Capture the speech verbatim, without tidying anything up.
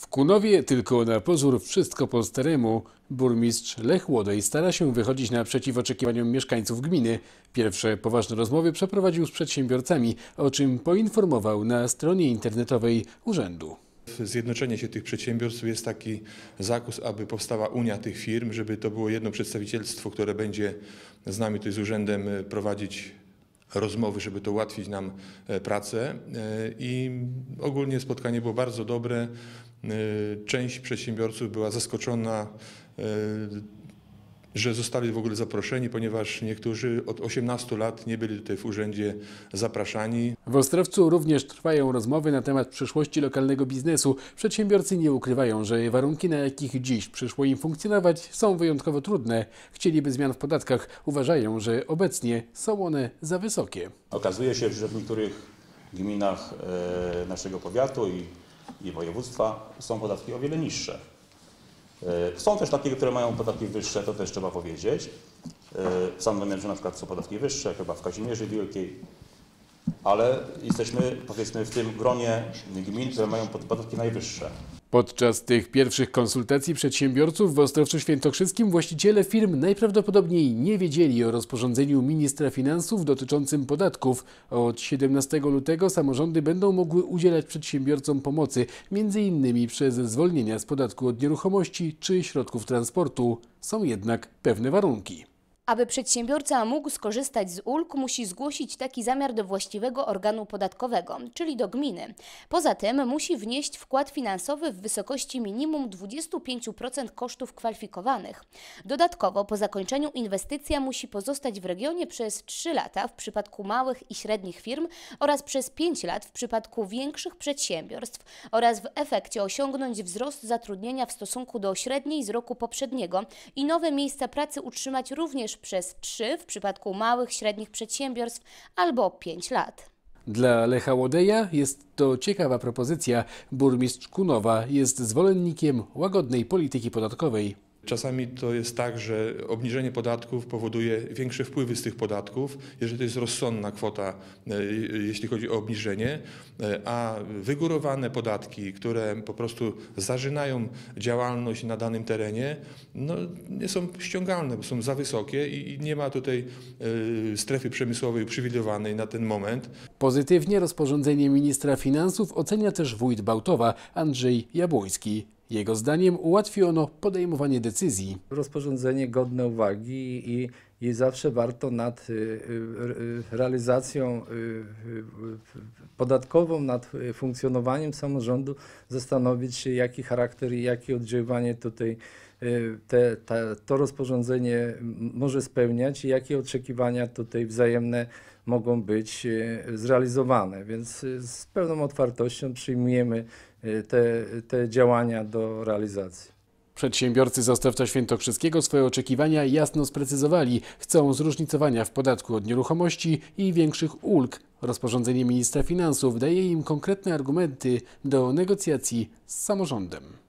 W Kunowie tylko na pozór wszystko po staremu. Burmistrz Lech Łodej stara się wychodzić naprzeciw oczekiwaniom mieszkańców gminy. Pierwsze poważne rozmowy przeprowadził z przedsiębiorcami, o czym poinformował na stronie internetowej urzędu. Zjednoczenie się tych przedsiębiorstw jest taki zakus, aby powstała unia tych firm, żeby to było jedno przedstawicielstwo, które będzie z nami, tutaj z urzędem, prowadzić rozmowy, żeby to ułatwić nam pracę. I ogólnie spotkanie było bardzo dobre. Część przedsiębiorców była zaskoczona, że zostali w ogóle zaproszeni, ponieważ niektórzy od osiemnastu lat nie byli tutaj w urzędzie zapraszani. W Ostrowcu również trwają rozmowy na temat przyszłości lokalnego biznesu. Przedsiębiorcy nie ukrywają, że warunki, na jakich dziś przyszło im funkcjonować, są wyjątkowo trudne. Chcieliby zmian w podatkach. Uważają, że obecnie są one za wysokie. Okazuje się, że w niektórych gminach naszego powiatu i, i województwa są podatki o wiele niższe. Są też takie, które mają podatki wyższe, to też trzeba powiedzieć. W Sandomierzu na przykład są podatki wyższe, chyba w Kazimierzy Wielkiej, ale jesteśmy, powiedzmy, w tym gronie gmin, które mają podatki najwyższe. Podczas tych pierwszych konsultacji przedsiębiorców w Ostrowcu Świętokrzyskim właściciele firm najprawdopodobniej nie wiedzieli o rozporządzeniu ministra finansów dotyczącym podatków. Od siedemnastego lutego samorządy będą mogły udzielać przedsiębiorcom pomocy, między innymi przez zwolnienia z podatku od nieruchomości czy środków transportu. Są jednak pewne warunki. Aby przedsiębiorca mógł skorzystać z ulg, musi zgłosić taki zamiar do właściwego organu podatkowego, czyli do gminy. Poza tym musi wnieść wkład finansowy w wysokości minimum dwadzieścia pięć procent kosztów kwalifikowanych. Dodatkowo po zakończeniu inwestycja musi pozostać w regionie przez trzy lata w przypadku małych i średnich firm oraz przez pięć lat w przypadku większych przedsiębiorstw oraz w efekcie osiągnąć wzrost zatrudnienia w stosunku do średniej z roku poprzedniego i nowe miejsca pracy utrzymać również przez trzy w przypadku małych, średnich przedsiębiorstw albo pięć lat. Dla Lecha Łodeja jest to ciekawa propozycja. Burmistrz Kunowa jest zwolennikiem łagodnej polityki podatkowej. Czasami to jest tak, że obniżenie podatków powoduje większe wpływy z tych podatków, jeżeli to jest rozsądna kwota, jeśli chodzi o obniżenie, a wygórowane podatki, które po prostu zażynają działalność na danym terenie, no, nie są ściągalne, bo są za wysokie i nie ma tutaj strefy przemysłowej uprzywilejowanej na ten moment. Pozytywnie rozporządzenie ministra finansów ocenia też wójt Bałtowa, Andrzej Jabłoński. Jego zdaniem ułatwi ono podejmowanie decyzji. Rozporządzenie godne uwagi i, i zawsze warto nad y, y, realizacją y, y, podatkową, nad funkcjonowaniem samorządu zastanowić się, jaki charakter i jakie oddziaływanie tutaj y, te, te, to rozporządzenie może spełniać i jakie oczekiwania tutaj wzajemne mogą być y, zrealizowane. Więc y, z pełną otwartością przyjmujemy Te, te działania do realizacji. Przedsiębiorcy z Ostrowca Świętokrzyskiego swoje oczekiwania jasno sprecyzowali. Chcą zróżnicowania w podatku od nieruchomości i większych ulg. Rozporządzenie ministra finansów daje im konkretne argumenty do negocjacji z samorządem.